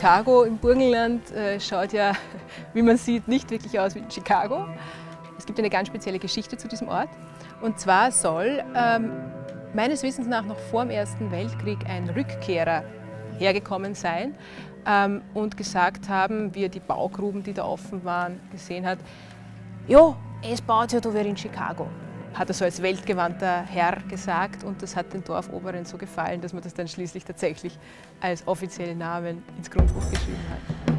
Chicago im Burgenland schaut ja, wie man sieht, nicht wirklich aus wie Chicago. Es gibt eine ganz spezielle Geschichte zu diesem Ort. Und zwar soll meines Wissens nach noch vor dem Ersten Weltkrieg ein Rückkehrer hergekommen sein und gesagt haben, wie er die Baugruben, die da offen waren, gesehen hat, ja, es baut ja da wieder in Chicago. Hat er so als weltgewandter Herr gesagt, und das hat den Dorfoberen so gefallen, dass man das dann schließlich tatsächlich als offiziellen Namen ins Grundbuch geschrieben hat.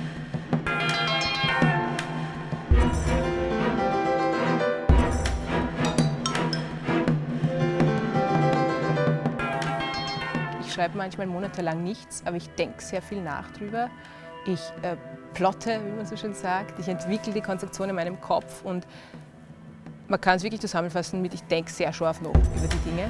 Ich schreibe manchmal monatelang nichts, aber ich denke sehr viel nach drüber. Ich plotte, wie man so schön sagt. Ich entwickle die Konstruktion in meinem Kopf, und man kann es wirklich zusammenfassen mit: ich denke sehr scharf nach über die Dinge.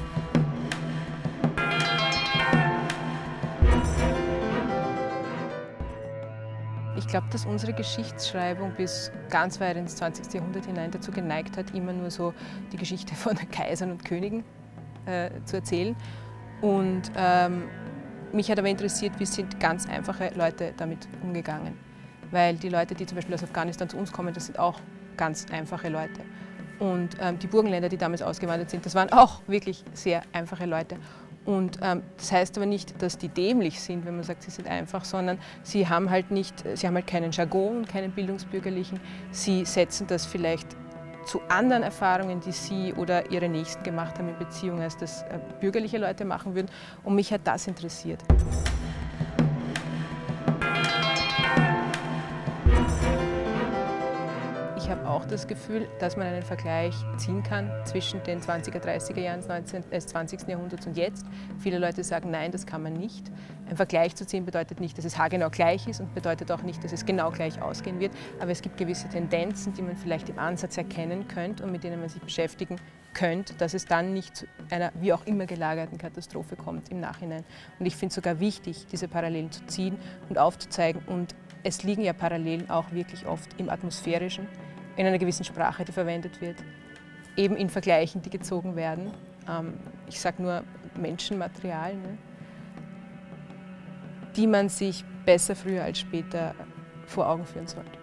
Ich glaube, dass unsere Geschichtsschreibung bis ganz weit ins 20. Jahrhundert hinein dazu geneigt hat, immer nur so die Geschichte von Kaisern und Königen zu erzählen. Und mich hat aber interessiert, wie sind ganz einfache Leute damit umgegangen. Weil die Leute, die zum Beispiel aus Afghanistan zu uns kommen, das sind auch ganz einfache Leute. Und die Burgenländer, die damals ausgewandert sind, das waren auch wirklich sehr einfache Leute. Und das heißt aber nicht, dass die dämlich sind, wenn man sagt, sie sind einfach, sondern sie haben halt keinen Jargon, keinen bildungsbürgerlichen. Sie setzen das vielleicht zu anderen Erfahrungen, die sie oder ihre Nächsten gemacht haben in Beziehungen, als das bürgerliche Leute machen würden. Und mich hat das interessiert. Ich habe auch das Gefühl, dass man einen Vergleich ziehen kann zwischen den 20er, 30er Jahren des 20. Jahrhunderts und jetzt. Viele Leute sagen, nein, das kann man nicht. Ein Vergleich zu ziehen bedeutet nicht, dass es haargenau gleich ist, und bedeutet auch nicht, dass es genau gleich ausgehen wird. Aber es gibt gewisse Tendenzen, die man vielleicht im Ansatz erkennen könnte und mit denen man sich beschäftigen könnte, dass es dann nicht zu einer wie auch immer gelagerten Katastrophe kommt im Nachhinein. Und ich finde es sogar wichtig, diese Parallelen zu ziehen und aufzuzeigen. Und es liegen ja Parallelen auch wirklich oft im Atmosphärischen, in einer gewissen Sprache, die verwendet wird, eben in Vergleichen, die gezogen werden. Ich sage nur Menschenmaterial, ne, die man sich besser früher als später vor Augen führen sollte.